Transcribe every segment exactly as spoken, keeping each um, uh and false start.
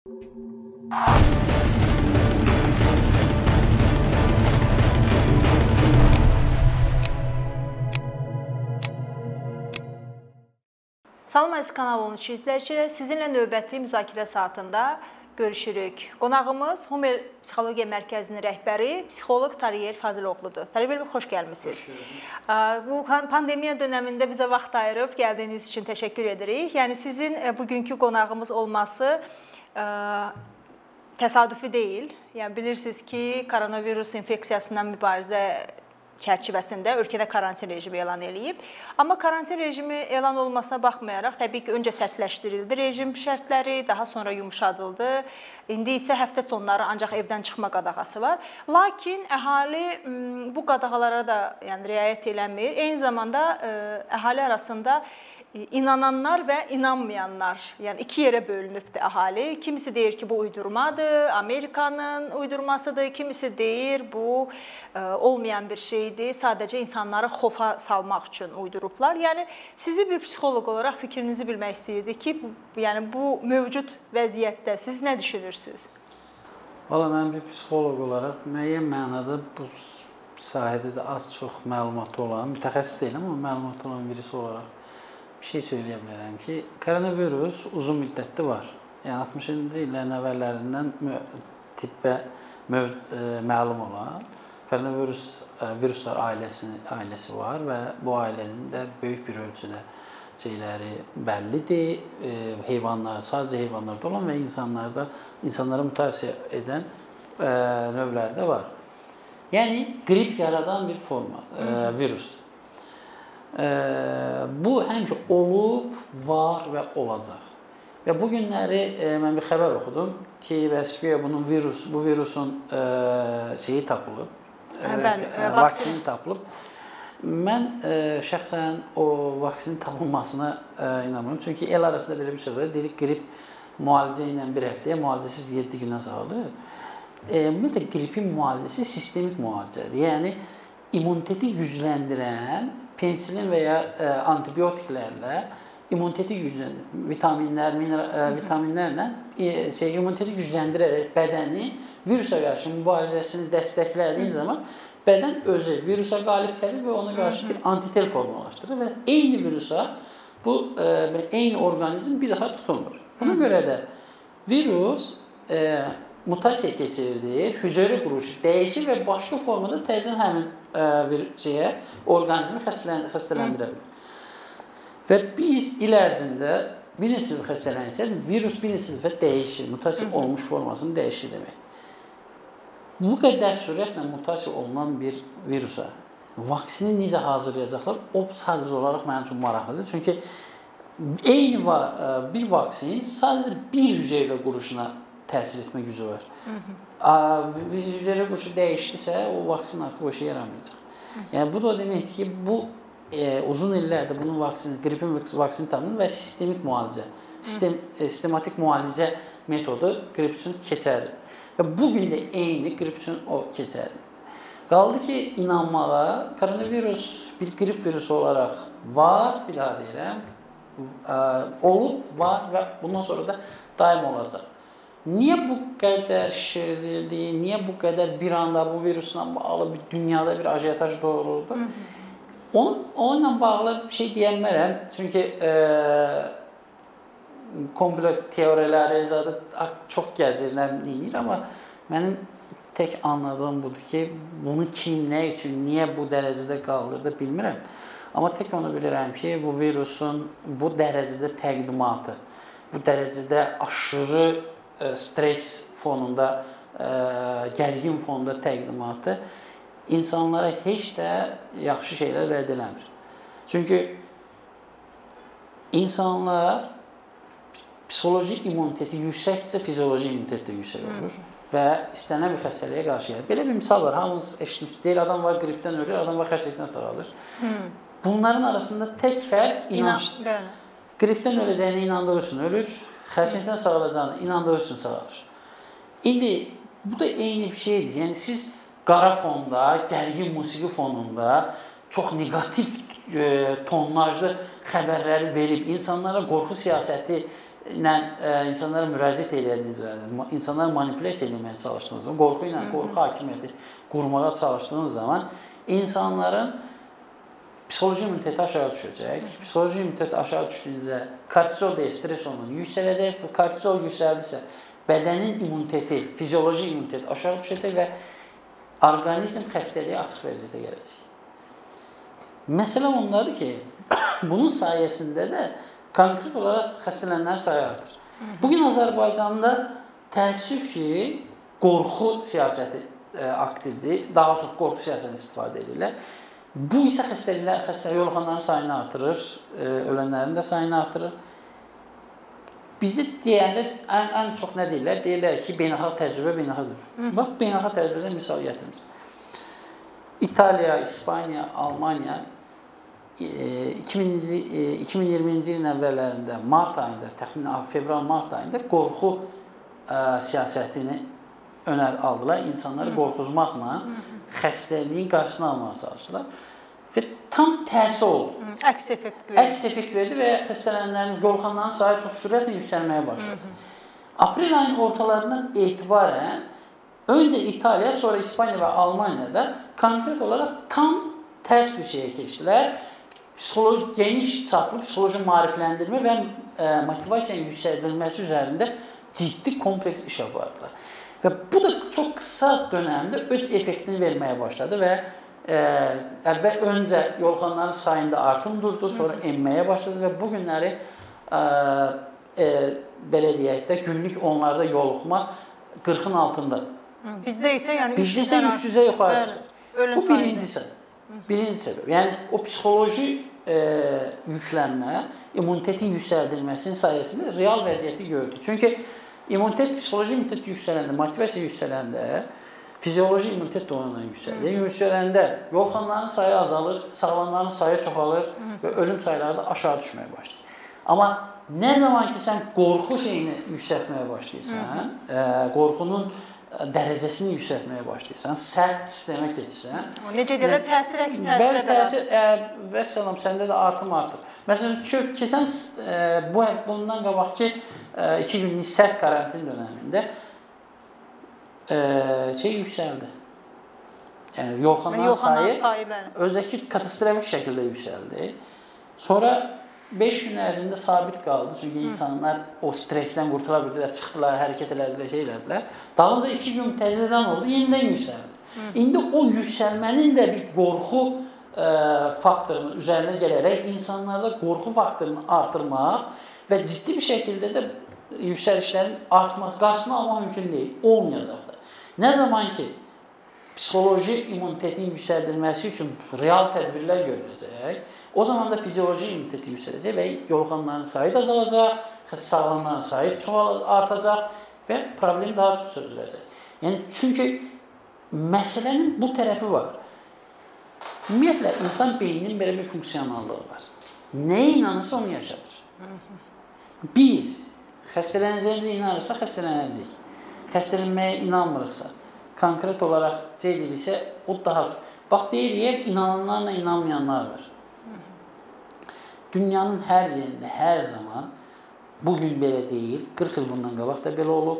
Salam əziz kanalının izləyicilər, sizinlə növbəti müzakirə saatında görüşürük. Qonağımız Humel Psixologiya Mərkəzinin rəhbəri, psixoloq Tariyer Faziloğludur. Tariyer bəy, xoş gəlmisiniz. Bu pandemiya dönəmində bizə vaxt ayırıb gəldiyiniz üçün təşəkkür edirik. Yəni sizin bugünkü qonağımız olması təsadüfi deyil. Yəni bilirsiniz ki, koronavirus infeksiyasından mübarizə çərçivəsində ölkədə karantin rejimi elan edilib. Amma karantin rejimi elan olmasına baxmayaraq, təbii ki, öncə sərtləşdirildi rejim şərtləri, daha sonra yumuşadıldı. İndi isə həftə sonları ancaq evdən çıxma qadağası var. Lakin əhali bu qadağalara da yəni, riayət eləmir. Eyni zamanda əhali arasında İnananlar və inanmayanlar, yəni iki yerə bölünübdür əhali. Kimisi deyir ki, bu uydurmadır, Amerikanın uydurmasıdır, kimisi deyir bu olmayan bir şeydir, sadəcə insanları xofa salmaq üçün uydurublar. Yəni sizi bir psixoloq olaraq fikrinizi bilmək istəyirdik ki, yəni bu mövcud vəziyyətdə siz nə düşünürsünüz? Valla mən bir psixoloq olaraq müəyyən mənada bu sahədə də az-çox məlumatı olan, mütəxəssis deyiləm, amma məlumatı olan birisi olaraq bir şey söyləyə bilərəm ki, koronavirus uzun müddətli var. Yəni altmışıncı illərin əvvəllərindən tibbə məlum olan koronavirus viruslar ailəsi, ailəsi var və bu ailənin də böyük bir ölçüdə şeyləri bəllidir. Heyvanlar, sadəcə heyvanlarda olan və insanlarda, insanlara mutasiya edən növləri də var. Yəni qrip yaradan bir forma, virusdur. Bu həmişə olub, var və olacaq. Və bu günləri mən bir xəbər oxudum ki, bəs ki, bunun virus, bu virusun şeyi tapılıb, vaksini tapılıb. Mən şəxsən o vaksinin tapılmasına inanmıyorum. Çünki el arasında belə bir şey var, deyirik qrip müalicə ilə bir həftəyə, müalicəsiz yeddi günə sağlayır. Ümumiyyətlə, qripin müalicəsi sistemik müalicədir. Yəni, immuniteti gücləndirən pensilin və ya antibiotiklərlə immuniteti gücləndirən, vitaminlər, vitaminlərlə şey, immuniteti gücləndirərək bədəni virusa qarşı mübarizəsini dəstəklədiyi zaman bədən özü virusa qalib gəlir və ona qarşı bir antitel formalaşdırır və eyni virusa bu eyni orqanizm bir daha tutulmur. Buna görə də virus mutasiya keçirir, hüceyrə quruluşu dəyişir və başqa formada təzədən həmin bir şeyə, orqanizmi xəstələndirə bilir. Və biz il ərzində bir neçə dəfə xəstələnsək, virus bir neçə dəfə dəyişir, mutasiya olmuş formasını dəyişir demək. Bu qədər sürətlə mutasiya olunan bir virusa vaksini necə hazırlayacaqlar, o sadəcə olaraq mənim üçün maraqlıdır. Çünki eyni bir vaksin sadəcə bir hüceyrə quruluşuna təsir etmə gücü var. Hüceyrə quruluşu dəyişdisə, o vaksin artıq o işə yaramayacaq. Yəni, bu da deməkdir ki, bu uzun illərdə bunun vaksini, qripin vaksini tanınır və sistemik müalicə, sistematik müalicə metodu qrip üçün keçərlidir. Və bugün də eyni qrip üçün o keçərlidir. Qaldı ki, inanmağa, koronavirus bir qrip virusu olaraq var, bir daha deyirəm, olub, var və bundan sonra da daim olacaq. Niyə bu qədər şişirildi, niyə bu qədər bir anda bu virusla bağlı bir dünyada bir ajiyataj doğruldu? Onunla bağlı bir şey deyəmərəm. Çünki komplo teoriyaları çox gəzir, nə deyir, amma mənim tək anladığım budur ki, bunu kim, nə üçün, niyə bu dərəcədə qaldırdı bilmirəm. Amma tək onu bilirəm ki, bu virusun bu dərəcədə təqdimatı, bu dərəcədə aşırı stres fonunda, gərgin fonunda təqdimatı insanlara heç də yaxşı şeylər vəd eləmir. Çünki insanlar psixoloji immuniteti yüksəksə, fizioloji immunitet də yüksək olur və istənilən bir xəstəliyə qarşı gəlir. Belə bir misal var, hamınız eşitmişsiniz, deyil, adam var qripdən ölür, adam var xəstəlikdən sağalır. Bunların arasında tək fərq inançdır. Qripdən öləcəyinə inandığı üçün ölür, xəstəlikdən sağalacağına inandığı üçün sağalır. İndi bu da eyni bir şeydir. Yəni siz qara fonda, gərgin musiqi fonunda çox negativ tonajlı xəbərləri verib insanlara qorxu siyasəti ilə insanlara müraciət elədiyiniz zaman, insanları manipulyasiya etməyə çalışdığınız zaman, qorxu ilə, qorxu hakimiyyəti qurmağa çalışdığınız zaman insanların psixoloji immuniteti aşağı düşəcək. Psixoloji immunitet aşağı düşdüyüncə kortizol deyə stres hormonu yüksələcək. Bu kortizol yüksəldirsə bədənin immuniteti, fizioloji immunitet aşağı düşəcək və orqanizm xəstəliyə açıq vəziyyətə gələcək. Məsələ ondadır ki, bunun sayəsində də konkret olaraq xəstələnənlərin sayı artır. Bugün Azərbaycanda təəssüf ki, qorxu siyasəti aktivdir. Daha çox qorxu siyasətini istifadə edirlər. Bu isə xəstəliklər, xəstəlik yoluxanların sayını artırır, ölənlərin də sayını artırır. Bizdə deyəndə ən, ən çox nə deyirlər? Deyirlər ki, beynəlxalq təcrübə, beynəlxalq təcrübə. Bax, beynəlxalq təcrübədən misal gətirmişsin. İtaliya, İspaniya, Almaniya iki min iyirminci ilin əvvəllərində mart ayında, təxminən fevral-mart ayında qorxu ə, siyasətini önə aldılar. İnsanları qorxuzmaqla xəstəliyin qarşısını almağa çalışdılar. Və tam tərsi oldu. Əks effekt verdi. Əks effekt verdi və xəstələnənlərin, yoluxanların sayı çox sürətlə yüksəlməyə başladı. Aprel ayının ortalarından etibarən öncə İtaliya, sonra İspaniya və Almaniyada konkret olaraq tam tərs bir şeyə keçdilər. Psixoloji, geniş çaplı psixoloji maarifləndirmə və e, motivasiyanın yüksəldilməsi üzərində ciddi kompleks iş apardılar. Və bu da çox qısa dönəmdə öz effektini verməyə başladı və e, əvvəl öncə yoluxanların sayında artım durdu, sonra enməyə başladı və bu günləri e, e, belə deyək də günlük onlarda yoluxma qırxın altındadır. Bizdə isə yəni Bizdə isə üç yüzə yuxarı çıxır. Bu birincisi. Birinci səbəb. Yəni o psixoloji e, yüklənmə, immunitetin yüksəldilməsinin sayəsində real vəziyyəti gördü. Çünki immunitet, psixoloji immunitet yüksələndə, motivasiya yüksələndə, fizioloji immunitet də onunla yüksəlir. Yüksələndə yoluxanların sayı azalır, sağalanların sayı çoxalır və ölüm sayları da aşağı düşməyə başlayır. Amma nə zaman ki sən qorxu şeyini yüksəltməyə başlayırsan, e, qorxunun dərəcəsini yüksəltməyə başlayırsan, sərt sistemə keçirsən. Necə deyirlər, təsir əks təsirə Bəli, təsir, ə, vəssalam, səndə də artım artır. Məsələn, keçən ə, bu həftə bundan qabaqki ə, iki günlük sərt karantin dönəmində ə, şey yüksəldi. Yəni, yoluxanların sayı, sayı özdəki katastrofik şəkildə yüksəldi. Sonra beş gün ərzində sabit qaldı. Çünki insanlar o stresdən qurtula bildilər, çıxdılar, hərəkət elədilər, şey elədilər. Dalınca iki gün təzədən oldu, yenidən yüksəldi. İndi o yüksəlmənin də bir qorxu ə, faktorunun üzərinə gələrək insanlarda qorxu faktorunu artırmaq və ciddi bir şəkildə də yüksəlişlərin artması, qarşısını almaq mümkün deyil, olmayacaq da. Nə zaman ki, psixoloji immunitetin yüksəldilməsi üçün real tədbirlər görüləcək, o zaman da fizioloji immuniteti yüksələcək və yoluxanların sayı da azalacaq, sağlamların sayı çox artacaq və problem daha çox çözüləcək. Yəni, çünki məsələnin bu tərəfi var. Ümumiyyətlə, insan beyninin belə bir funksionallığı var. Nəyə inanırsa onu yaşadır. Biz xəstələnəcəyimizə inanırsa xəstələnəcəyik. Xəstələnməyə inanmırıqsa, konkret olaraq deyilirsə, o daha... Bax, deyirəm, inananlarla inanmayanlar var. Dünyanın hər yerində, hər zaman, bugün belə deyil, qırx il bundan qabaq da belə olub.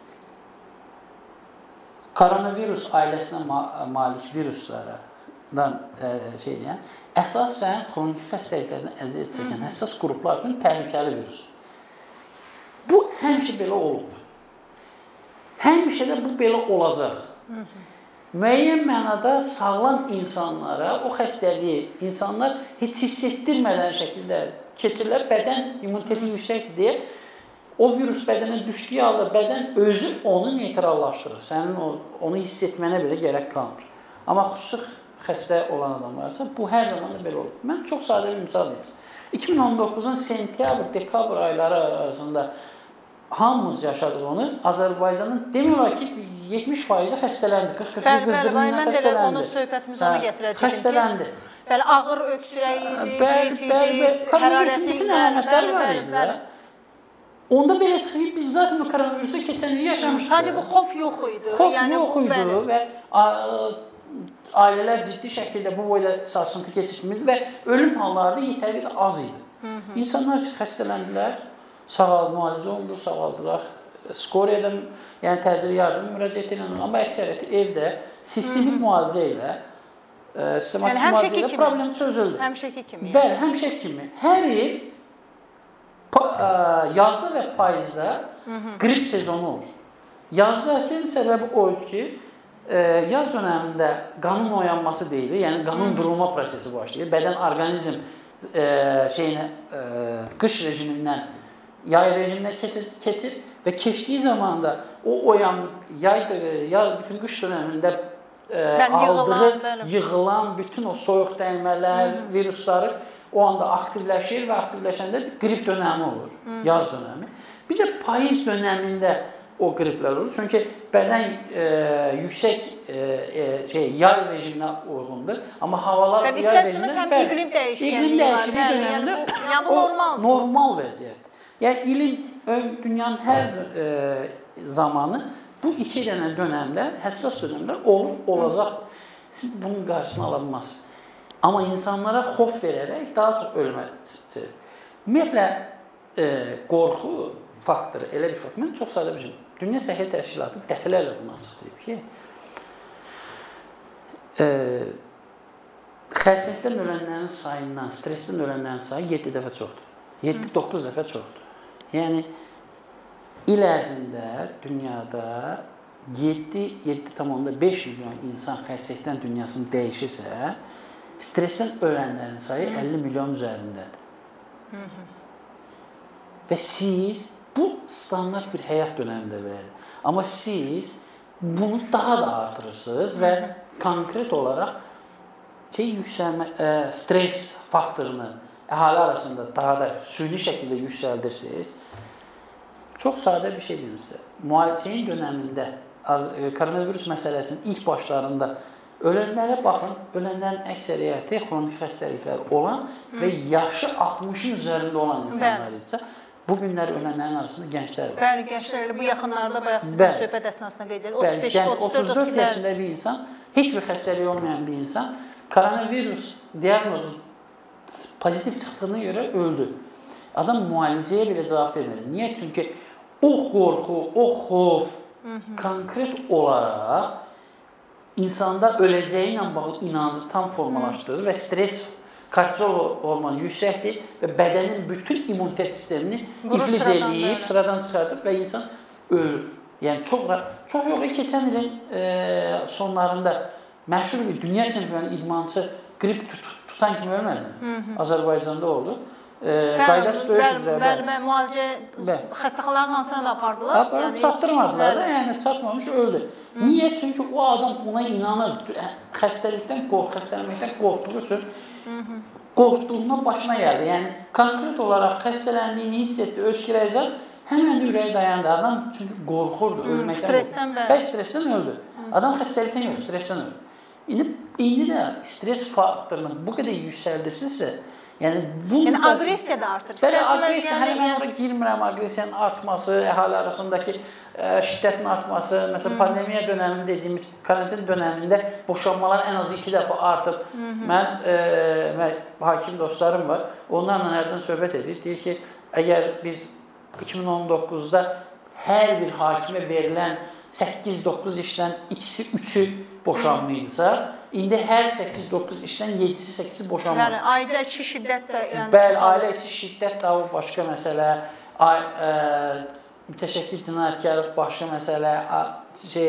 Koronavirus ailəsinə malik viruslardan e, şey deyən, əsasən xroniki xəstəliklərdən əziyyət çəkən həssas qruplar üçün təhlükəli virus. Bu həmişə belə olub. Həmişə də bu belə olacaq. Müəyyən mənada sağlam insanlara o xəstəliyi insanlar heç hiss etdirmədən şəkildə keçirlər, bədən immuniteti yüksəkdir deyə o virus bədənə düşdüyü halda bədən özü onu neytrallaşdırır. Sənin o, onu hiss etmənə belə gərək qalmır. Amma xüsusi xəstə olan adamlarsa bu hər zaman da belə olur. Mən çox sadə bir misal deyim. iki min on doqquzun sentyabr, dekabr ayları arasında hamımız yaşadıq onu. Azərbaycanın demək olar ki yetmiş faizi xəstələndi. qırx qırx bir qızdırmanla xəstələndi. Mən də onu söhbətimiz ona gətirəcək. Xəstələndi. Bəli, ağır öksürək idi, bəli, bəli, koronavirusun bütün əlamətləri var idi. Onda belə çıxıyıb, biz zaten o koronavirusu keçən il yaşamışdıq. Sadəcə bu xof yox idi. Xof yox idi və ailələr ciddi şəkildə bu boyda sarsıntı keçirtmirdi və ölüm halları yetərli də az idi. İnsanlar xəstələndilər, Sağal müalicə olundu, sağaldılar. Skoriyada, yəni təcili yardım müraciət edən, amma əksəriyyəti evdə sistemik müalicə ilə, sistematik yəni, müalicə ilə problem çözüldü. Həmişəki kimi. Yəni. Bəli, həmişəki kimi. Hər il yazda və payızda Hı -hı. qrip sezonu olur. Yazdakı səbəbi oydu ki, yaz dönəmində qanın oyanması deyilir, yəni qanın durulma prosesi başlayır. Bədən orqanizm şeyinə, qış rejimindən yay rejiminə keçir və keçdiyi zamanda o oyan, yay, yay bütün qış dönəmində aldığı, yığılan bütün o soyuq dəymələr, virusları o anda aktivləşir və aktivləşəndə qrip dönəmi olur, yaz dönəmi. Bir də payız dönəmində o qriplər olur. Çünki bədən e, yüksək e, e, şey, yay rejiminə uyğundur. Amma havalar yəni, yay rejimindən bəli, iqlim dəyişikliyi iqlim dəyişikliyi dönəmində yəni, o normal, normal vəziyyət. Yəni ilin dünyanın hər e, zamanı bu iki dənə dönəmdə, həssas dönəmlər olur, olacaq. Siz bunun qarşısını ala bilməzsiniz. Amma insanlara xof verərək daha çox ölmə çevrilir. Ümumiyyətlə e, qorxu faktoru elə bir faktor. Mən çox sadə bir şey. Dünya Səhiyyə Təşkilatı dəfələrlə bunu açıqlayıb ki, e, xərçəngdən ölənlərin sayından, stressdən ölənlərin sayı yeddi dəfə çoxdur. yeddi doqquz dəfə çoxdur. Yəni il ərzində dünyada yeddi nöqtə beş milyon insan xərçəngdən dünyasını dəyişirsə, stressdən ölənlərin sayı əlli milyon üzərindədir. Hı -hı. Və siz bu standart bir həyat dönəmində belədir. Amma siz bunu daha da artırırsınız və konkret olaraq şey yüksəlmə, ə, stres faktorunu əhali arasında daha da süni şəkildə yüksəldirsiniz. Çox sadə bir şey deyim sizə. Müalicənin dönəmində koronavirus məsələsinin ilk başlarında ölənlərə baxın, ölənlərin əksəriyyəti xronik xəstəliklər olan və yaşı altmışın üzərində olan insanlar idisə, bu günlər ölənlərin arasında gənclər var. Bəli, gənclər bu yaxınlarda bayaq sizin söhbət əsnasında qeyd edilir. Bəli, gənc otuz dörd yaşında bir insan, heç bir xəstəliyi olmayan bir insan koronavirus diaqnozu pozitiv çıxdığına görə öldü. Adam müalicəyə belə cavab vermədi. Niyə? Çünki o qorxu, o xof konkret olaraq insanda öləcəyi ilə bağlı inancı tam formalaşdırır və stres kortizol hormonu yüksəkdir və bədənin bütün immunitet sistemini iflic eləyib, sıradan çıxardır və insan ölür. Yəni çox çox yox, keçən ilin e, sonlarında məşhur bir dünya çempionu idmançı qrip tut, tutan kimi ölmədi mi? Azərbaycanda oldu. Qaydası döyüş üzrə. Bəli, müalicə xəstəxanaların hansına da apardılar? Aparıb, yəni, çatdırmadılar da, yəni çatmamış öldü. Hı. Niyə? Çünki o adam ona inanır, xəstəlikdən qorx, xəstələnməkdən qorxduğu üçün qorxduğundan başına gəldi. Yəni konkret olaraq xəstələndiyini hiss etdi, öskürəcək, həmən də ürəyi dayandı. Adam çünki qorxurdu, ölməkdən. Stressdən bəli. Bəli, stressdən öldü. Adam xəstəlikdən yox, stressdən öldü. İndi, indi də stres faktorunu bu qədər yüksəldirsinizsə, yəni, yəni aqressiya da artır. Bəli, aqressiya, hələ mən oraya girmirəm, aqressiyanın artması, əhali arasındakı ə, şiddətin artması, məsələn, pandemiya dönəmində dediyimiz karantin dönəmində boşanmalar ən az iki dəfə artıb. Hı -hı. Mən, ə, mən hakim dostlarım var, onlarla hərdən söhbət edir, deyir ki, əgər biz iki min on doqquzda hər bir hakimə verilən səkkiz doqquz işdən ikisi üçü boşanmayıdsa, indi hər səkkiz doqquz işdən yeddisi səkkisi boşanma. Yəni ailə içi şiddət də, yəni bəli, ailə içi şiddət də o başqa məsələ, ay, ə, mütəşəkkil cinayətkarlıq başqa məsələ, şey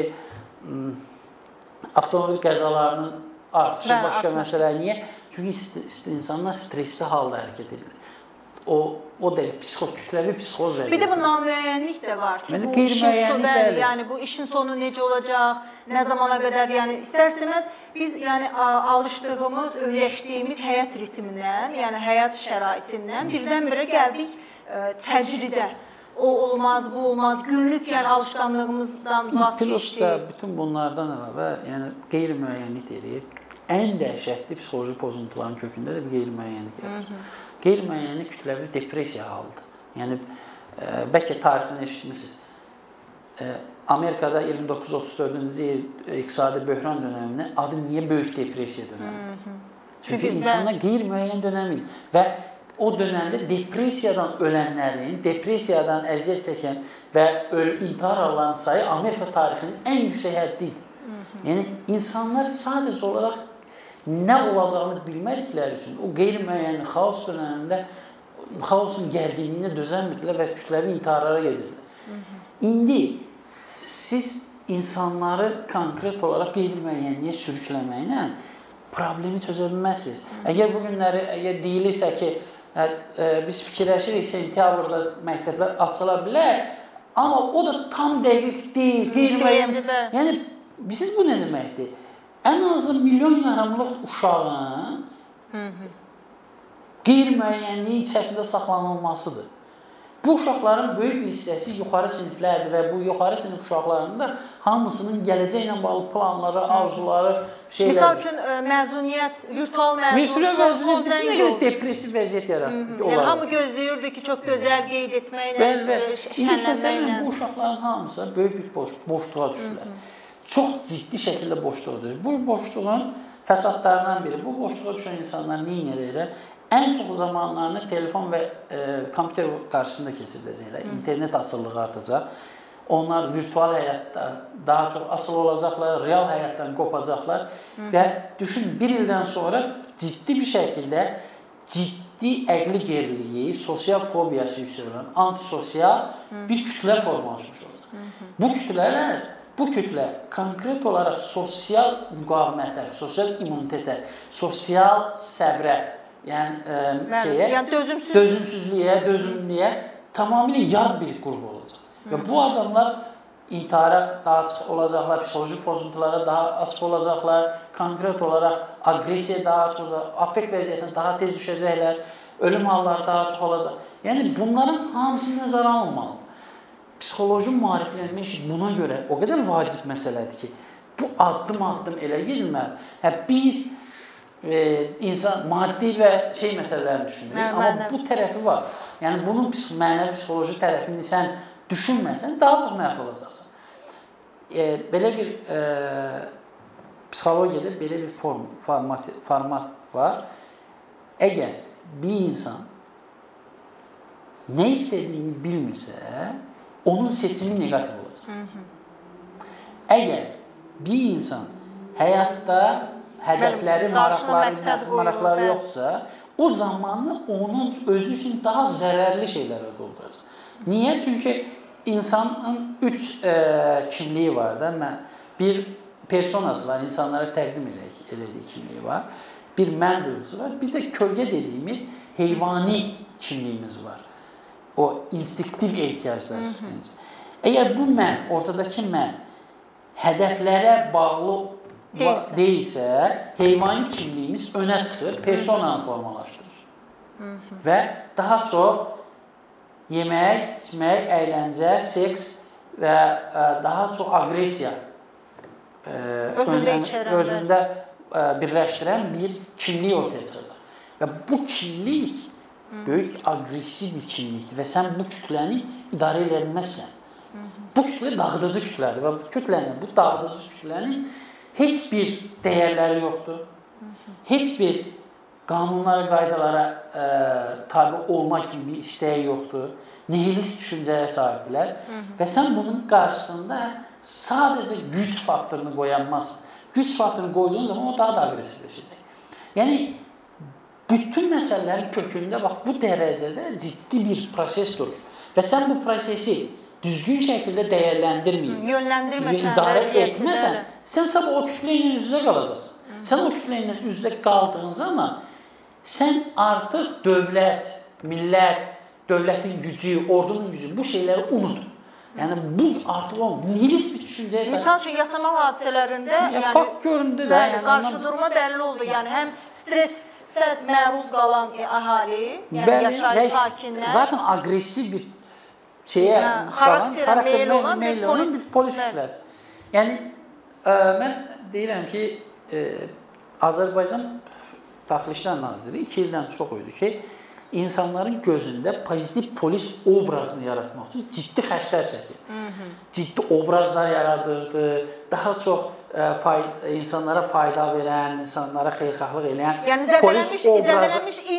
avtomobil qəzalarının artışı bəli, başqa artmış. Məsələ. Niyə? Çünki insanlar stresli halda hərəkət edir. O o da psixoz, kütləvi psixoz vəziyyəti. Bir də bu namüəyyənlik də var ki, yəni, bu işin sonu, bəli, yəni bu işin sonu necə olacaq, nə zamana qədər, yəni istərsəməz biz yəni alışdığımız, öyrəşdiyimiz həyat ritmindən, yəni həyat şəraitindən birdən-birə gəldik təcridə. O olmaz, bu olmaz, günlük yəni alışqanlığımızdan vaz keçdik. Plus da bütün bunlardan əlavə, yəni qeyri-müəyyənlik deyirik. Ən dəhşətli psixoloji pozuntuların kökündə də bir qeyri-müəyyənlik yatır. Qeyri-müəyyənlik kütləvi depressiya halıdır. Yəni, e, bəlkə tarixini eşitmişsiniz. E, Amerikada iyirmi doqquz otuz dördüncü il iqtisadi böhran dönəmini adı niyə böyük depressiya dönəmidir? Çünki insanlar qeyri-müəyyən dönəmi və o dönəmdə depressiyadan ölənlərin, depressiyadan əziyyət çəkən və intihar hallarının sayı Amerika tarixinin ən yüksək həddi idi. Yəni, insanlar sadəcə olaraq nə olacağını bilmədikləri üçün o qeyri-müəyyən xaos dönəmində xaosun gərginliyinə dözənmirdilər və kütləvi intiharlara gedirdilər. İndi siz insanları konkret olaraq qeyri-müəyyənliyə sürükləməklə problemi çözə bilməzsiniz. Əgər bu günləri əgər deyilirsə ki, ə, ə, biz fikirləşirik, sentyabrda məktəblər açıla bilər, amma o da tam dəqiq deyil, qeyri-müəyyən. Yəni, siz bu nə deməkdir? Ən azı milyon yarımlıq uşağın qeyri-müəyyənliyin içərisində saxlanılmasıdır. Bu uşaqların böyük bir hissəsi yuxarı siniflərdir və bu yuxarı sinif uşaqlarında hamısının gələcəklə bağlı planları, arzuları, şeylərdir. Misal üçün, məzuniyyət, virtual məzuniyyət. Virtual məzuniyyət bizi nə qədər depressiv vəziyyət yaratdı. Yəni, hamı gözləyirdi ki, çox gözəl qeyd etməklə, şənlənməklə. İndi təsəvvürün bu uşaqların hamısı böyük bir boşluğa düşdülər. Çox ciddi şəkildə boşluğa düşdülər. Bu boşluğun fəsadlarından biri. Bu boşluğa düşən insanlar nə edirlər? Ən çox zamanlarını telefon və e, kompüter qarşısında keçirdəcəklər. İnternet asıllığı artacaq. Onlar virtual həyatda daha çox asılı olacaqlar, real həyatdan qopacaqlar. Hı. Və düşün, bir ildən sonra ciddi bir şəkildə ciddi əqli geriliyi, sosial fobiyası yüksələn, antisosial Hı. bir kütlə formalaşmış olacaq. Hı -hı. Bu kütlələr, bu kütlə konkret olaraq sosial müqavimətə, sosial immunitetə, sosial səbrə, yəni, e, şeyə, yəni dözümsüz. dözümsüzlüyə, dözümlüyə tamamilə yad bir qrup olacaq. Və bu adamlar intihara daha açıq olacaqlar, psixoloji pozuntulara daha açıq olacaqlar, konkret olaraq agresiya daha açıq olacaq, affekt vəziyyətinə daha tez düşəcəklər, ölüm halları daha açıq olacaq. Yəni, bunların hamısı nəzərə alınmalıdır. Psixoloji maariflənmə işi buna görə o qədər vacib məsələdir ki, bu addım-addım elə gedilməlidir. Hə, biz E, insan maddi və şey məsələlərini düşünürük, Mən, amma mənə. bu tərəfi var. Yəni, bunun mənəvi psixoloji tərəfini sən düşünməsən, daha çox məhv olacaqsan. E, belə bir e, psixologiyada belə bir form, format, format var. Əgər bir insan nə istədiyini bilmirsə, onun seçimi negativ olacaq. Hı -hı. Əgər bir insan həyatda hədəfləri, maraqları, maraqları yoxsa, o zamanı onun özü üçün daha zərərli şeylərə dolduracaq. Niyə? Çünki insanın üç e, kimliyi var da, bir personası var, insanlara təqdim elədiyi kimliyi var, bir mən duygusu var, bir də kölgə dediyimiz heyvani kimliyimiz var. O instinktiv ehtiyaclar. Əgər bu mən, ortadakı mən hədəflərə bağlı deyilsə, deyilsə heyvani kimliyimiz önə çıxır, personanı formalaşdırır. Hı -hı. Və daha çox yemək, içmək, əyləncə, seks və ə, daha çox agresiya ə, özündə, ön, özündə ə, birləşdirən bir kimlik ortaya çıxacaq. Və bu kimlik Hı. böyük agresiv bir kimlikdir və sən bu kütləni idarə edə bilməzsən. Hı -hı. Bu kütlə dağıdıcı kütlədir və bu kütlənin, bu dağıdıcı kütlənin heç bir dəyərləri yoxdur. Heç bir qanunlara, qaydalara ə, tabi olmaq kimi bir istəyi yoxdur. Nihilist düşüncəyə sahibdirlər. Və sən bunun qarşısında sadəcə güc faktorunu qoyanmazsın. Güc faktorunu qoyduğun zaman o daha da agresivləşəcək. Yəni, bütün məsələlərin kökündə bax, bu dərəcədə ciddi bir proses durur. Və sən bu prosesi düzgün şəkildə dəyərləndirməyib, yönləndirməsən, idarə etməsən, sən sabah o kütlə ilə üz-üzə qalacaqsın. Sən o kütlə ilə üz-üzə qaldığın zaman sən artıq dövlət, millət, dövlətin gücü, ordunun gücü, bu şeyləri unut. Yəni, bu artıq o nihilist bir düşüncəyə sahib. Misal üçün, yasama hadisələrində yəni, fakt göründü də. Yəni, qarşı durma bəlli oldu. Yəni, həm stressə məruz qalan əhali, yəni yaşayış sakinlər. Zaten agresiv bir şeyə qalan, xarakterə meyil olan bir polis kütləsi. Yəni, ə, mən deyirəm ki, ə, Azərbaycan Daxili İşlər Naziri iki ildən çox idi ki, insanların gözündə pozitiv polis obrazını yaratmaq üçün ciddi xərclər çəkir. Ciddi obrazlar yaradırdı, daha çox ə, fay, insanlara fayda verən, insanlara xeyirxahlıq eləyən yəni, polis obrazı. Yəni, zədələnmiş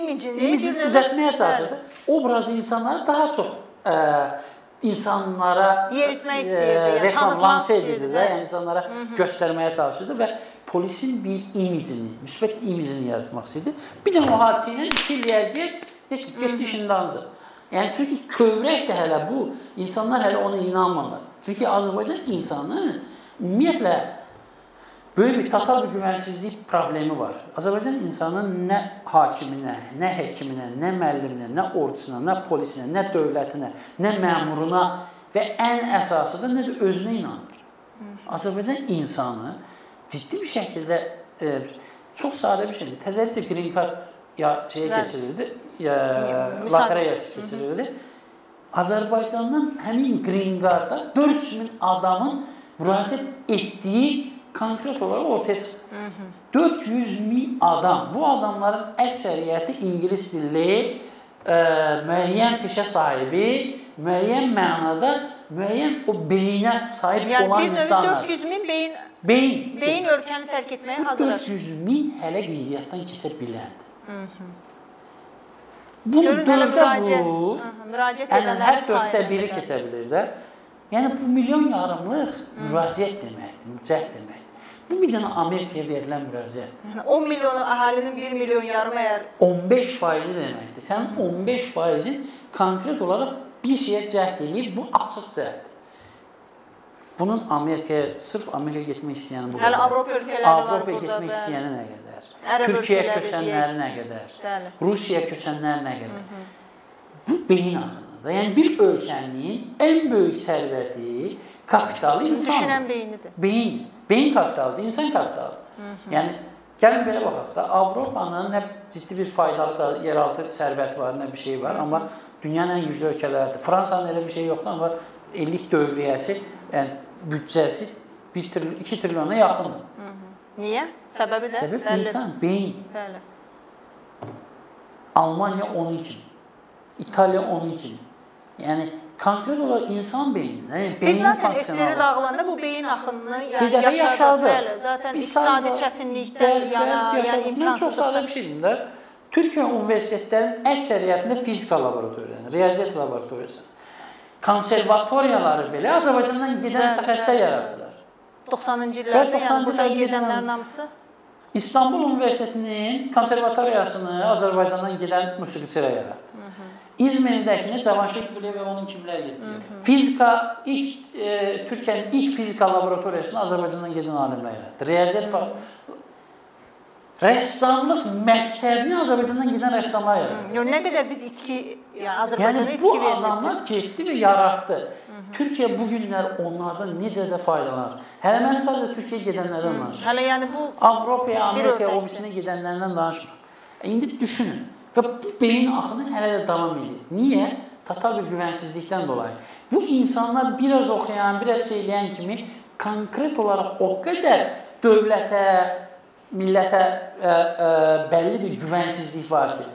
imicini, imicini düzəltməyə çalışırdı. Obrazı insanları daha çox ə, insanlara yeritmək istəyirdi, reklam lanse edirdi və yəni insanlara Hı -hı. göstərməyə çalışırdı və polisin bir imicini, müsbət imicini yaratmaq istəyirdi. Bir də o hadisə ilə iki il əziyyət heç getdi işində ancaq. Yəni çünki kövrəkdir hələ bu, insanlar hələ ona inanmırlar. Çünki Azərbaycan insanı ümumiyyətlə böyük bir total bir güvənsizlik problemi var. Azərbaycan insanı nə hakiminə, nə həkiminə, nə müəlliminə, nə ordusuna, nə polisinə, nə dövlətinə, nə məmuruna və ən əsası da nə də özünə inanmır. Azərbaycan insanı ciddi bir şəkildə e, çox sadə bir şeydir. Təzəlicə green card ya şeyə keçirildi, ya lotereyası keçirildi. Azərbaycandan həmin green card'a dörd yüz min adamın müraciət etdiyi konkret olaraq ortaya çıxdı. dörd yüz min adam. Bu adamların əksəriyyəti ingilis dilli, e, müəyyən peşə sahibi, müəyyən mənada, müəyyən o beyinə sahib yəni, olan insanlar. Yəni dörd yüz min beyin, beyin, beyin ölkəni tərk etməyə hazırlaşır. dörd yüz min hələ qeydiyyatdan keçə biləndir. Bunu Görün, dördə vurur, yəni hər dörddə biri keçə bilir də. Yəni bu milyon yarımlıq müraciət deməkdir, cəhd deməkdir. Bu bir dənə Amerikaya verilən müraciətdir. Yəni on milyonu əhalinin bir milyon yarım əgər on beş faizi deməkdir. Sənin on beş faizin konkret olaraq bir şeyə cəhd eləyir, bu açıq cəhd. Bunun Amerikaya, sırf Amerikaya getmək istəyəni bu qədər. Hələ Avropa ölkələri var burada. Avropaya getmək istəyəni nə qədər? Türkiyəyə köçənləri nə qədər? Rusiyaya köçənləri nə qədər? Bu beyin axınıdır. Yəni bir ölkənin ən böyük sərvəti, kapitalı insandır. Düşünən beynidir. Beyin. Beyin kapitalıdır, insan kapitalıdır. Yəni, gəlin belə baxaq da, Avropanın nə ciddi bir faydalı yeraltı sərvəti var, nə bir şey var, amma dünyanın ən güclü ölkələridir. Fransanın elə bir şey yoxdur, amma illik dövriyyəsi, yəni büdcəsi iki trilyona yaxındır. Niyə? Səbəbi də? Səbəb insan, beyin. Bəli. Almanya onun kimi, İtalya onun kimi. Yəni, konkret olaraq insan beyni, yəni beynin funksiyonalı. Biz zaten S S R dağılanda bu beyin axınını bir dəfə yaşadı. Zaten iqtisadi çətinlikdən yana, yəni imkansızlıqdan. Mən çox sadə bir şey deyim də, Türkiyə universitetlərinin əksəriyyətində fizika laboratoriyaları, riyaziyyat laboratoriyası, konservatoriyaları belə Azərbaycandan gedən mütəxəssislər yaratdılar. doxsanıncı illərdə, yəni buradan gedənlərin hamısı? İstanbul Universitetinin konservatoriyasını Azərbaycandan gedən musiqiçilər yarattı. İzmir'dəkini Cavanşir Quliyev və onun kimlər getdi. Fizika, ilk, e, Türkiyənin ilk fizika laboratoriyasını Azərbaycandan gedən alimlər yarattı. Riyaziyyat falan. Rəssamlıq məktəbini Azərbaycandan gedən rəssamlar yarattı. Nə qədər biz itki, yəni Azərbaycana yəni, itki verdik. Bu adamlar getdi və yarattı. Türkiyə bu günlər onlardan necə də faydalanır. Hələ mən sadəcə Türkiyə gedənlərdən danışıram. Hələ yəni bu Avropaya, Amerikaya, o birisine gedənlərdən danışmıram. İndi düşünün. Və bu beyin axını hələ də davam edir. Niyə? Total bir güvənsizlikdən dolayı. Bu insanlar biraz oxuyan, biraz söyləyən kimi konkret olaraq o qədər dövlətə, millətə ə, ə, bəlli bir güvənsizlik var ki,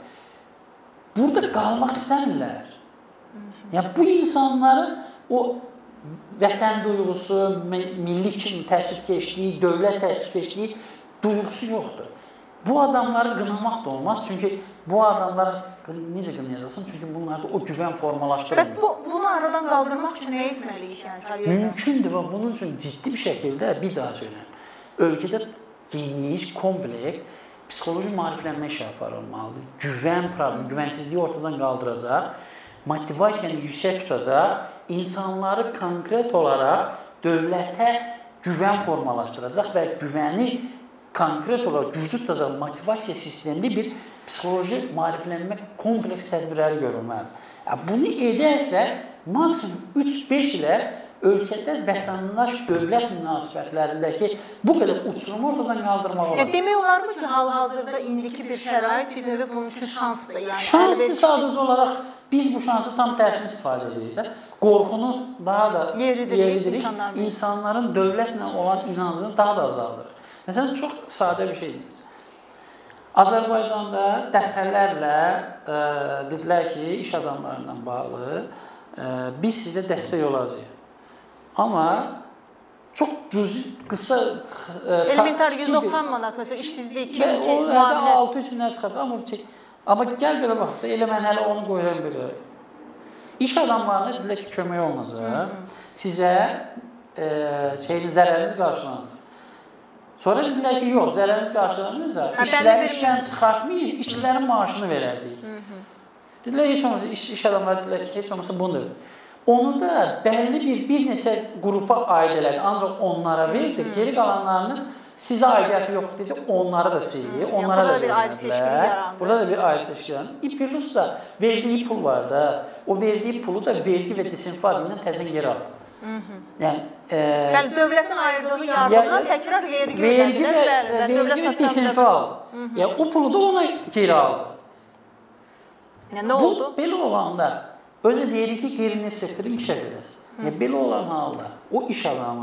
burada qalmaq istəmirlər. Yəni bu insanların o vətən duyğusu, milli kimi təəssübkeşliyi, dövlət təəssübkeşliyi duyğusu yoxdur. Bu adamları qınamaq da olmaz. Çünki bu adamlar necə qınayacaqsın? Çünki bunlarda o güvən formalaşdırılmır. Bəs bu, bunu aradan qaldırmaq üçün nə etməliyik? Yəni, mümkündür və bunun üçün ciddi bir şəkildə bir daha söyləyəm. Ölkədə geniş, kompleks, psixoloji maariflənmə işi aparılmalıdır. Güvən problemi, güvənsizliyi ortadan qaldıracaq, motivasiyanı yüksək tutacaq, insanları konkret olaraq dövlətə güvən formalaşdıracaq və güvəni konkret olaraq güclü tutacaq motivasiya sistemli bir psixoloji maariflənmə kompleks tədbirləri görülməlidir. Bunu edərsə, maksimum üç beş ilə ölkədə vətəndaş-dövlət münasibətlərindəki bu qədər uçurumu ortadan qaldırmaq olar. Demək olar mı ki, hal-hazırda indiki bir şərait bir növü bunun üçün şansdır? Yəni, şanslı sadəcə olaraq biz bu şansı tam tərsini istifadə edirik də. Qorxunu daha da yeridirik, insanların dövlətlə olan inancını daha da azaldırır. Məsələn, çox sadə bir şey deyim. Azərbaycanda dəfələrlə e, dedilər ki, iş adamlarından bağlı e, biz sizə dəstək olacağıq. Amma çox cüzi, qısa... E, elementar yüz doxsan manat, məsələn, işsizlik, kim ki, müavinət... altı üç minə çıxardır, amma Amma gəl belə bax da, elə mən hələ onu qoyuram belə. İş adamlarına dedilə ki, kömək olunacaq. Sizə e, şeyini, zərəriniz qarşılanacaq. Sonra dedilər ki, yox, zərəriniz qarşılanmayacaq. İşçiləri işdən çıxartmayın, işçilərin maaşını verəcəyik. Dedilər, heç olmasa, iş, iş adamları dedilər ki, heç olmasa bunu da. Onu da bəlli bir, bir neçə qrupa aid elədi, ancaq onlara verdi, geri qalanlarını sizə aidiyyəti yox dedi, onları da sildi, onlara da vermədilər. Burada da bir ayrı seçki yarandı. İPirLus da verdiyi pul var da, o verdiyi pulu da vergi və disinfak ilə təzən geri aldı. Yəni, e, yəni dövlətin ayırdığı yardımdan təkrar vergi ödədilər. Vergi və, və disinfak aldı. Yəni, o pulu da ona geri aldı. Yəni, nə oldu? Bu, belə olanda, özü deyirik ki, qeyri-neft sektoru inkişaf edəsin. Yəni, belə olan halda, o iş adamı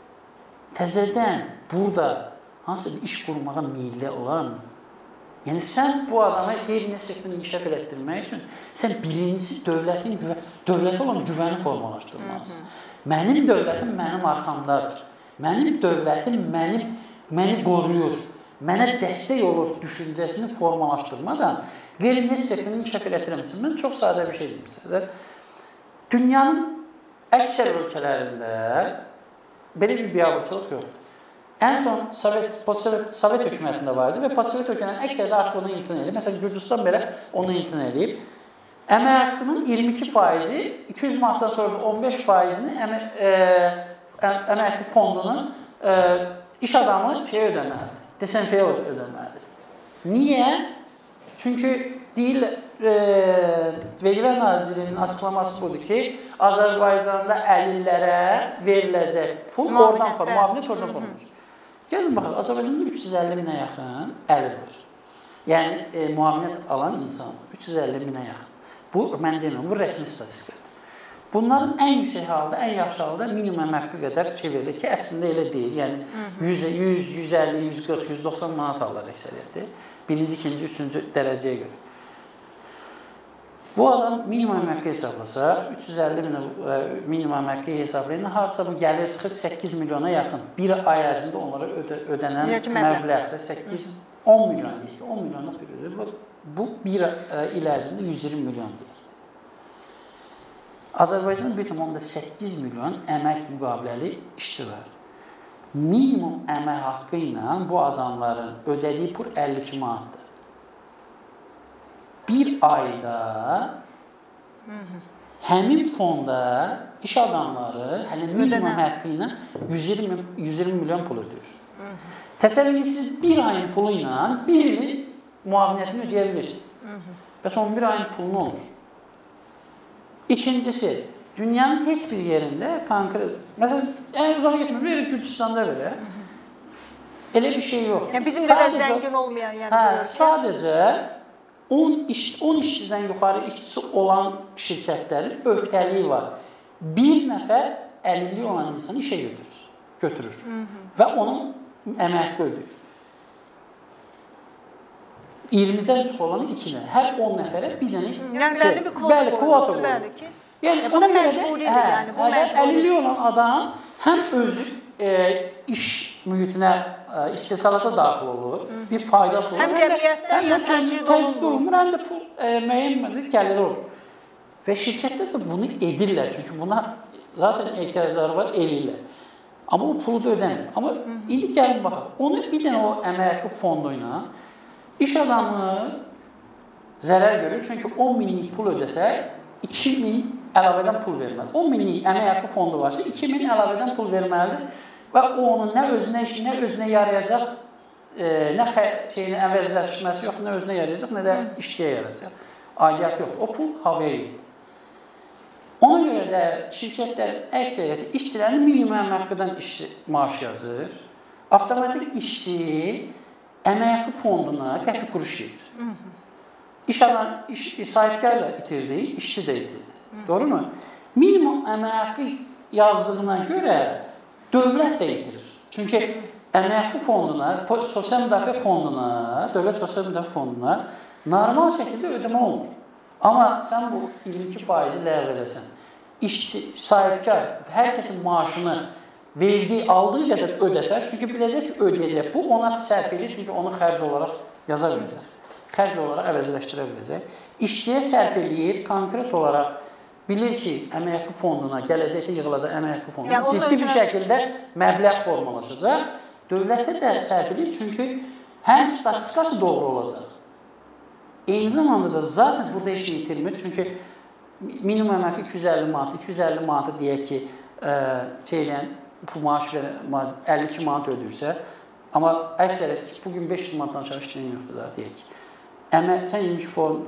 təzədən burada hansı bir iş qurmağa meyilli olarmı? Yəni, sən bu adama qeyri-neft sektorunu inkişaf elətdirmək üçün sən birincisi dövlətin güvən, dövlətə olan güvəni formalaşdırmalısın. Mənim dövlətim mənim arxamdadır. Mənim dövlətim mənim, məni qoruyur, mənə dəstək olur düşüncəsini formalaşdırmadan qeyri-neft sektorunu inkişaf elətdirəməsin. Mən çox sadə bir şey deyim sizə. Dünyanın əksər ölkələrində belə bir biabırçılıq yoxdur. Ən son Sovet, post-Sovet Sovet hökumətində vardı və post-Sovet hökumətinin əksəriyyəti artıq onu imtina edib. Məsələn, Gürcüstan belə onu imtina edib. Əmək haqqının iyirmi iki faizi, iki yüz manatdan sonra on beş faizini əmək, e, əmək haqqı fondunun e, iş adamı şey ödəməlidir, desenfeyə ödəməlidir. Niyə? Çünki deyil, e, Vergi Nazirinin açıqlaması budur ki, Azərbaycanda əlillərə veriləcək pul oradan fon, müavinət oradan fonulur. Gəlin baxaq, Azərbaycanda üç yüz əlli minə yaxın əlil var. Yəni, e, müavinət alan insan var, üç yüz əlli minə yaxın. Bu, mən demirəm, bu rəsmi statistikadır. Bunların ən yüksək halda, ən yaxşı halda minimum əmək haqqı qədər şey verilir ki, əslində elə deyil. Yəni, yüz, yüz əlli, yüz qırx, yüz doxsan manat alırlar əksəriyyəti. Birinci, ikinci, üçüncü dərəcəyə görə. Bu adam minimum əmək haqqı hesablasaq, üç yüz əlli min minimum əmək haqqı hesablayın, harca bu gəlir çıxır səkkiz milyona yaxın. Bir ay ərzində onlara ödə, ödənən məbləğdə səkkiz on milyon deyək ki, on milyonluq bir ödədir. Bu bir il ərzində yüz iyirmi milyon deyəkdir. Azərbaycanda bir tam səkkiz milyon əmək müqaviləli işçi var. Minimum əmək haqqı ilə bu adamların ödədiyi pul əlli iki manatdır. Bir ayda həmin fonda iş adamları hələ minimum haqqı ilə yüz iyirmi milyon pul ödəyir. Təsəvvür siz bir ayın pulu ilə bir ilin müavinətini ödeyə bilirsiniz. Bəs on bir ayın pulu nə olur? İkincisi, dünyanın heç bir yerində konkret, məsələn, ən uzağa getmir, belə Gürcüstanda belə, elə bir şey yox. Yəni, bizim qədər zəngin olmayan yəni. Hə, sadəcə on işçidən yuxarı işçisi olan şirkətlərin öhdəliyi var. Bir nəfər əlilliyi olan insanı işə götürür, götürür və onun əmək haqqı ödəyir. iyirmidən çox olanı iki nəfər. Hər on nəfərə bir dənə yəni, bir kvota kvota qoyulur. Yəni, ona görə də əlilliyi olan adam həm özü e, iş mühitinə, e, istehsalata daxil olur, bir faydası olur. Həm cəmiyyətdə, həm də təcrid olunur, həm də pul e, müəyyən gəlir olur. Və şirkətlər də bunu edirlər, çünki buna zaten ehtiyacları var, eləyirlər. Amma o pulu da ödənir. Amma indi gəlin baxaq, onu bir dənə o əmək haqqı fondu ilə İş adamı zərər görür, çünki on minlik pul ödəsək, iki min əlavədən pul verməlidir. on minlik əmək haqqı fondu varsa, iki min əlavədən pul verməlidir və o onun nə özünə, nə özünə yarayacaq, e, nə şeyini əvəzləşməsi yox, nə özünə yarayacaq, nə də işçiyə yarayacaq. Aidiyyat yoxdur. O pul havaya gedir. Ona görə də şirkətlərin əksəriyyəti işçilərin minimum əmək haqqıdan işçi maaş yazır. Avtomatik işçi əmək haqqı fonduna qəpik quruş gedir. İş adam, iş, sahibkar da itirdi, işçi də itirdi. Doğru mu? Minimum əmək haqqı yazdığına görə dövlət də itirir. Çünki əmək haqqı fonduna, sosial müdafiə fonduna, dövlət sosial müdafiə fonduna normal şəkildə ödəmə olunur. Amma sən bu iyirmi iki faizi ləğv edəsən, işçi, sahibkar, hər kəsin maaşını verdiyi, aldığı qədər ödəsə, çünki biləcək ki, ödəyəcək. Bu ona sərf edir, çünki onu xərc olaraq yaza biləcək. xərc olaraq əvəzləşdirə biləcək. İşçiyə sərf eləyir, konkret olaraq bilir ki, əmək haqqı fonduna, gələcəkdə yığılacaq əmək haqqı fonduna yəni, ciddi bir şəkildə məbləğ formalaşacaq. Dövlətə də sərf eləyir, çünki həm statistikası doğru olacaq. Eyni zamanda da zaten burada heç nə itirmir, çünki minimum əmək haqqı iki yüz əlli manat, iki yüz əlli manatı deyək ki, şeyləyən, bu maaş verən əlli iki manat ödürsə, amma əksərət bugün beş yüz manatdan aşağı işləyən yoxdur da, deyək ki. Əmək, sən iyirmi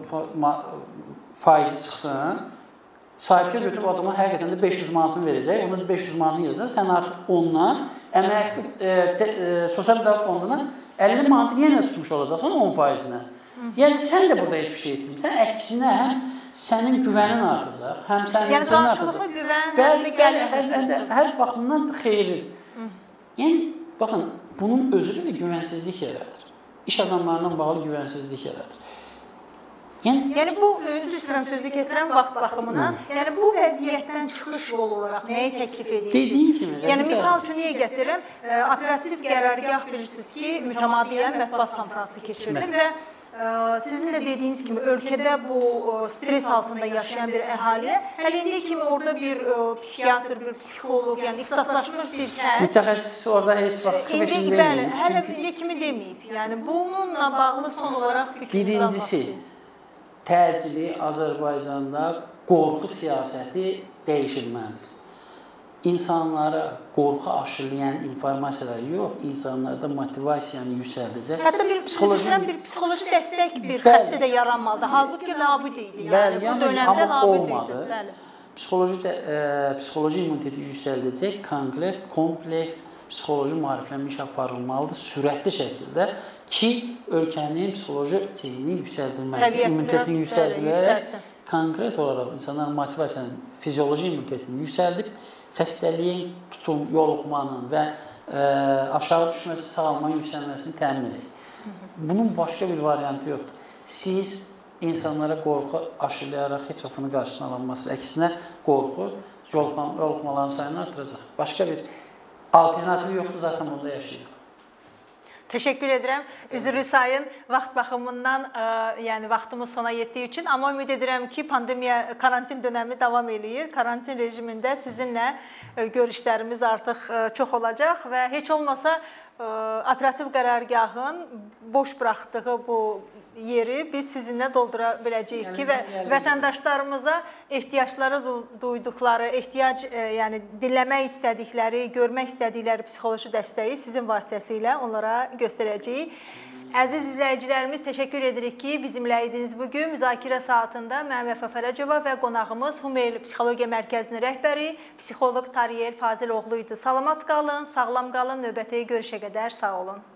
iki faizi çıxsan, sahibkar götürüb adama həqiqətən də beş yüz manatını verəcək, onun beş yüz manatını yazar, sən artıq ondan əmək e, de, e, sosial müdafiə fonduna əlli manatı yenə tutmuş olacaqsan on faizinə. Yəni sən də burada heç bir şey etmirsən, əksinə həm sənin güvənin artacaq, həm sənin yəni qarşılıqlı güvən, bəli, bəli, hər, hər, hər baxımdan xeyirdir. Yəni baxın, bunun özü belə güvənsizlik yaradır. İş adamlarından bağlı güvənsizlik yaradır. Yəni, yəni bu, üzr istəyirəm sözü kesirəm vaxt baxımından, yəni bu vəziyyətdən çıxış yolu olaraq nəyi təklif edirsiniz? Dediyim kimi. Yəni misal üçün niyə gətirirəm? E, operativ qərargah bilirsiniz ki, mütəmadiyyən mətbuat konfransı keçirilir və e, sizin də dediyiniz kimi ölkədə bu e, stres altında yaşayan bir əhaliyə hələ indiyə kimi orada bir e, psixiatr, bir psixoloq, yəni ixtisaslaşmış bir kəs mütəxəssis orada heç vaxt çıxıb heç nə deməyib. Hələ indiyə kimi deməyib. Yəni bununla bağlı son olaraq fikrinizi almaq istəyirəm. Təcili Azərbaycanda qorxu siyasəti dəyişilməlidir. İnsanlara qorxu aşılayan informasiyalar yox, insanlarda motivasiyanı yüksəldəcək. Hətta bir psixoloji, bir psixoloji dəstək bir xətti də yaranmalıdır. Halbuki labüd idi. Yəni, bəli, bu dönəmdə labüd idi. Bəli. Psixoloji, də, e, psixoloji immuniteti yüksəldəcək, konkret, kompleks, psixoloji maariflənmə iş aparılmalıdır sürətli şəkildə ki, ölkənin psixoloji şeyini yüksəldilməsi, immunitetin yüksəldilərək, konkret olaraq insanların motivasiyanın, fizioloji immunitetini yüksəldib, xəstəliyin tutum, yoluxmanın və e, aşağı düşməsi, sağalmanın yüksəlməsini təmin edək. Bunun başqa bir variantı yoxdur. Siz insanlara qorxu aşılayaraq heç vaxt bunun qarşısına alınması, əksinə qorxu yoluxmaların sayını artıracaq. Başqa bir alternatifi yoxdur, zaten bunda yaşayırıq. Təşəkkür edirəm. Üzrlü sayın, vaxt baxımından, ə, yəni vaxtımız sona yetdiyi üçün, amma ümid edirəm ki, pandemiya, karantin dönəmi davam eləyir. Karantin rejimində sizinlə ə, görüşlərimiz artıq ə, çox olacaq və heç olmasa ə, operativ qərargahın boş buraxdığı bu yeri biz sizinlə doldura biləcəyik ki və vətəndaşlarımıza ehtiyacları duyduqları, ehtiyac, yəni dinləmək istədikləri, görmək istədikləri psixoloji dəstəyi sizin vasitəsilə onlara göstərəcəyik. Əziz izləyicilərimiz, təşəkkür edirik ki, bizimlə idiniz bugün. Müzakirə saatında mən Vəfa Fərəcova və qonağımız Humeyl Psixologiya Mərkəzinin rəhbəri, psixoloq Tariyel Fazil oğlu idi. Salamat qalın, sağlam qalın, növbəti görüşə qədər sağ olun.